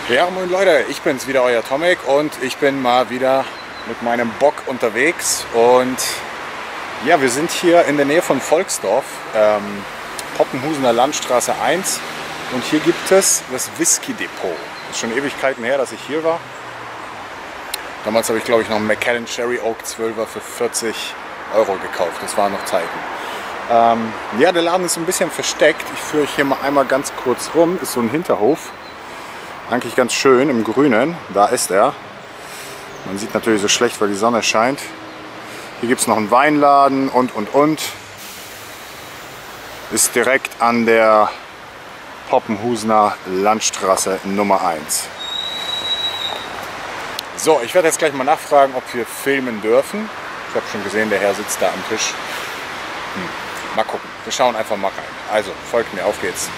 Ja, moin Leute, ich bin's wieder, euer Tomek, und ich bin mal wieder mit meinem Bock unterwegs. Und ja, wir sind hier in der Nähe von Volksdorf, Poppenhusener Landstraße 1, und hier gibt es das Whisky Depot. Das ist schon Ewigkeiten her, dass ich hier war. Damals habe ich, glaube ich, noch einen Macallan Cherry Oak 12er für 40 € gekauft. Das waren noch Zeiten. Ja, der Laden ist ein bisschen versteckt. Ich führe euch hier mal einmal ganz kurz rum. Ist so ein Hinterhof. Eigentlich ganz schön im Grünen. Da ist er. Man sieht natürlich so schlecht, weil die Sonne scheint. Hier gibt es noch einen Weinladen und. Ist direkt an der Poppenhusener Landstraße Nummer 1. So, ich werde jetzt gleich mal nachfragen, ob wir filmen dürfen. Ich habe schon gesehen, der Herr sitzt da am Tisch. Mal gucken. Wir schauen einfach mal rein. Also, folgt mir, auf geht's.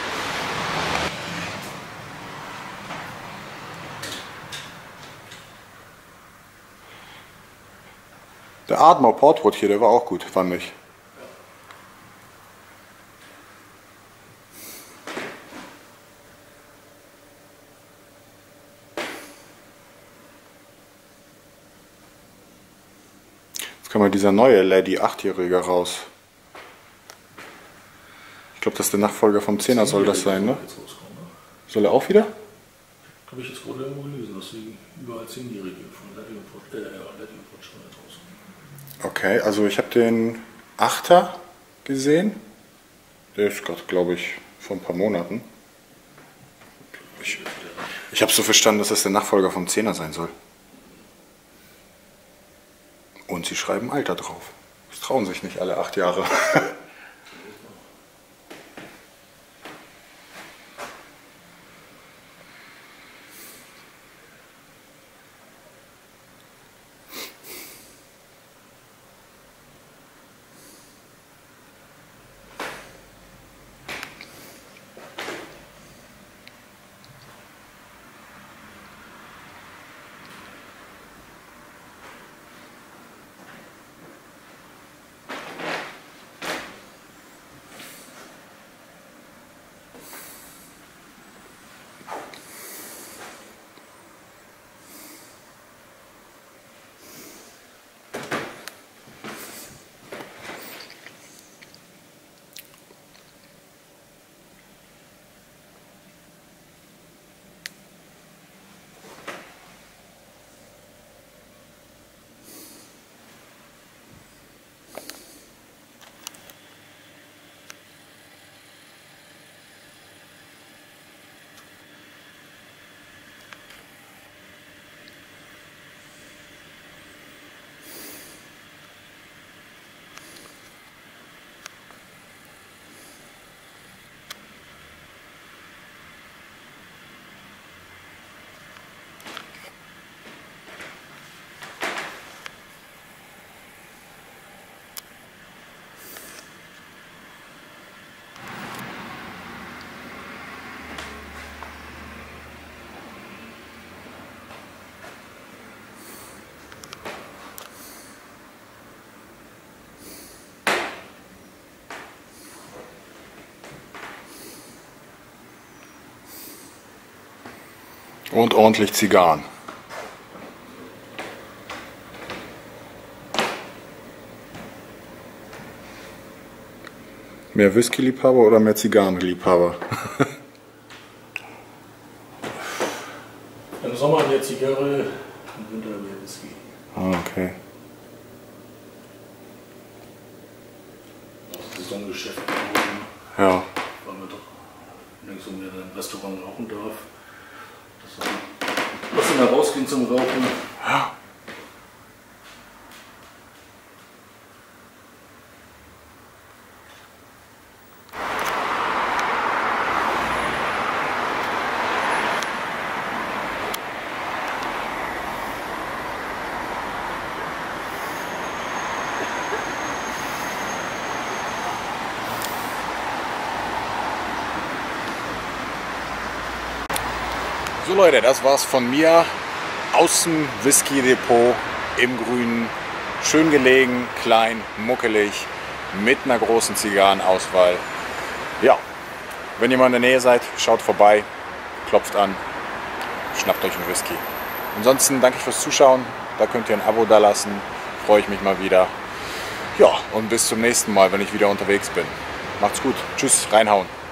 Der Ardmore Portwood hier, der war auch gut, fand ich. Jetzt kann mal dieser neue Lady 8-Jährige raus. Ich glaube, das ist der Nachfolger vom 10er, soll das sein, ne? Soll er auch wieder? Habe ich jetzt gerade irgendwo gelesen, dass sie überall 10-Jährige von Lady Import schon rauskommen. Okay, also ich habe den 8er gesehen. Der ist gerade, glaube ich, vor ein paar Monaten. Ich habe so verstanden, dass das der Nachfolger vom 10er sein soll. Und sie schreiben Alter drauf. Das trauen sich nicht alle 8 Jahre. Und ordentlich Zigarren. Mehr Whisky-Liebhaber oder mehr Zigarrenliebhaber? Im Sommer mehr Zigarre, im Winter mehr Whisky. Ah, okay. Das Saisongeschäft geworden. Ja. Weil man doch nirgends mehr in einem Restaurant rauchen darf. Lass ihn mal rausgehen zum Rauchen. Ja. So Leute, das war's von mir aus dem Whisky Depot im Grünen. Schön gelegen, klein, muckelig, mit einer großen Zigarrenauswahl. Ja, wenn ihr mal in der Nähe seid, schaut vorbei, klopft an schnappt euch einen Whisky. Ansonsten danke ich fürs Zuschauen. Da könnt ihr ein Abo da lassen. Freue ich mich mal wieder. Ja, und bis zum nächsten Mal, wenn ich wieder unterwegs bin. Macht's gut. Tschüss, reinhauen.